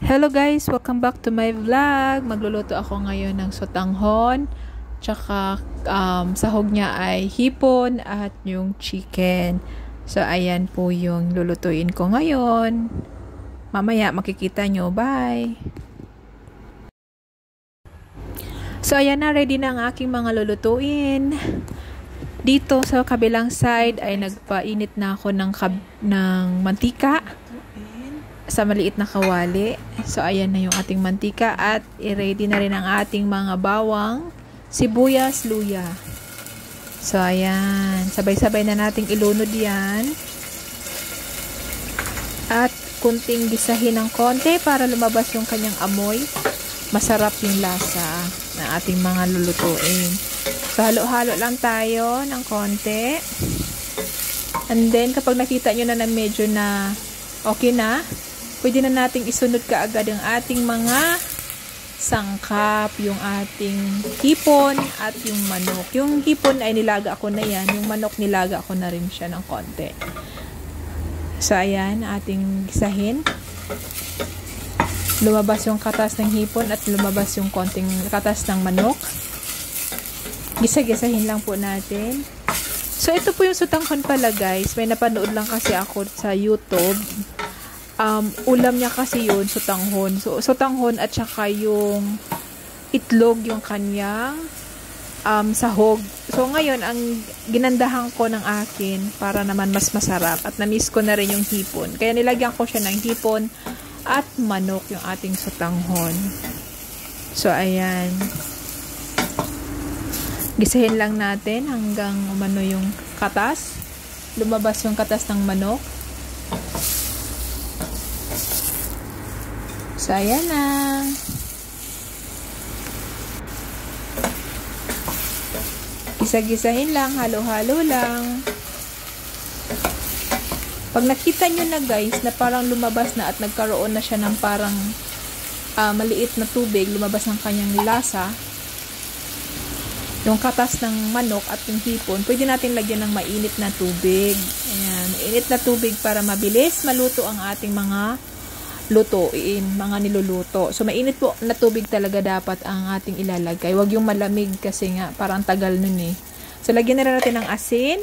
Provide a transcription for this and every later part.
Hello guys! Welcome back to my vlog. Magluluto ako ngayon ng sotanghon. Tsaka sahog niya ay hipon at yung chicken. So ayan po yung lulutuin ko ngayon. Mamaya makikita nyo. Bye! So ayan na, ready na ang aking mga lulutuin. Dito sa kabilang side ay nagpainit na ako ng mantika sa maliit na kawali. So ayan na yung ating mantika at i-ready na rin ang ating mga bawang, sibuyas, luya. So ayan, sabay-sabay na nating ilunod yan. At kunting gisahin ng konti para lumabas yung kanyang amoy. Masarap yung lasa ng ating mga lulutuin. So halo-halo lang tayo ng konti. And then kapag nakita nyo na medyo na okay na, pwede na nating isunod kaagad ang ating mga sangkap, yung ating hipon at yung manok. Yung hipon ay nilaga ako na yan. Yung manok nilaga ako na rin siya ng konti. So, ayan, ating gisahin. Lumabas yung katas ng hipon at lumabas yung konting katas ng manok. Gisa-gisahin lang po natin. So, ito po yung sotanghon pala guys. May napanood lang kasi ako sa YouTube. Ulam niya kasi yun, sotanghon. So, sotanghon at saka yung itlog, yung kanyang sahog. So, ngayon, ang ginandahan ko ng akin para naman mas masarap. At na-miss ko na rin yung hipon. Kaya nilagyan ko siya ng hipon at manok yung ating sotanghon. So, ayan. Gisahin lang natin hanggang umano yung katas. Lumabas yung katas ng manok. So, ayan na. Gisa-gisahin lang, halo-halo lang. Pag nakita nyo na guys, na parang lumabas na at nagkaroon na siya ng parang maliit na tubig, lumabas ng kanyang lasa, yung katas ng manok at yung hipon, pwede natin lagyan ng mainit na tubig. Ayan, mainit na tubig para mabilis maluto ang ating mga lutuin, mga niluluto. So, mainit po na tubig talaga dapat ang ating ilalagay. Huwag yung malamig kasi nga, parang tagal nun eh. So, lagyan na rin natin ng asin.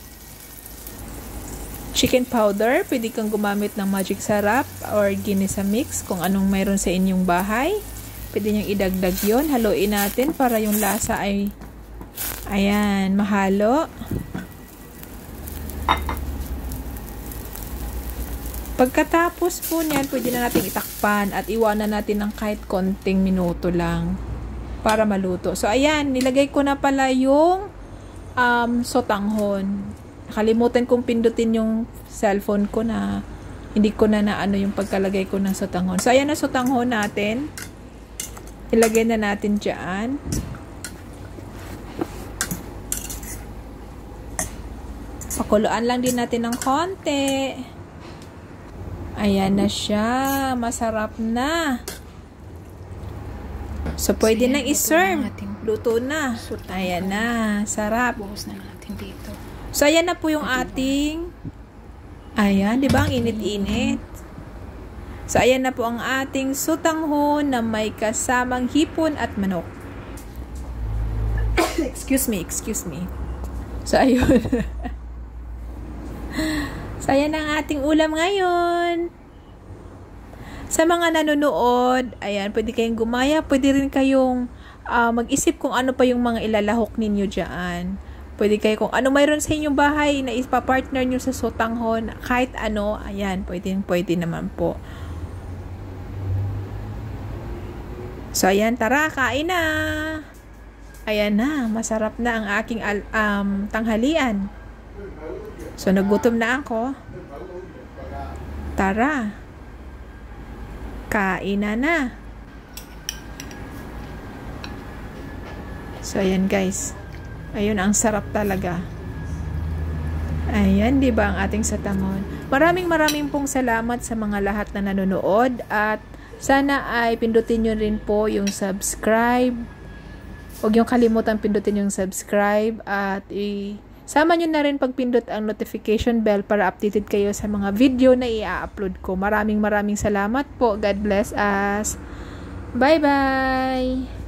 Chicken powder. Pwede kang gumamit ng magic sarap or ginisa mix kung anong mayroon sa inyong bahay. Pwede niyong idagdag yon. Haluin natin para yung lasa ay ayan, mahalo. Pagkatapos po niyan, pwede na natin itakpan at iwanan natin ng kahit konting minuto lang para maluto. So, ayan, nilagay ko na pala yung sotanghon. Nakalimutan kong pindutin yung cellphone ko na hindi ko na naano yung pagkalagay ko ng sotanghon. So, ayan na sotanghon natin. Ilagay na natin dyan. Pakuluan lang din natin ng konti. Ayan na siya. Masarap na. So, pwede nang i-serve. Luto na. Ayan na. Sarap. Buhos na natin dito. So, ayan na po yung ating ayan, di ba? Ang init-init. So, ayan na po ang ating sotanghon na may kasamang hipon at manok. Excuse me. So, ayun. So, ayan ang ating ulam ngayon. Sa mga nanonood, ayan, pwede kayong gumaya, pwede rin kayong mag-isip kung ano pa yung mga ilalahok ninyo dyan. Pwede kayo kung ano mayroon sa inyong bahay na ipapartner nyo sa sotanghon, kahit ano, ayan, pwede naman po. So, ayan, tara, kain na. Ayan na, masarap na ang aking tanghalian. So, nagutom na ako. Tara. Kain na. So, ayan guys. Ayun, ang sarap talaga. Ayan, di ba ang ating sotanghon? Maraming pong salamat sa mga lahat na nanonood at sana ay pindutin nyo rin po yung subscribe. Huwag yung kalimutan pindutin yung subscribe at Sama nyo na rin pagpindot ang notification bell para updated kayo sa mga video na i-upload ko. Maraming salamat po. God bless us. Bye-bye!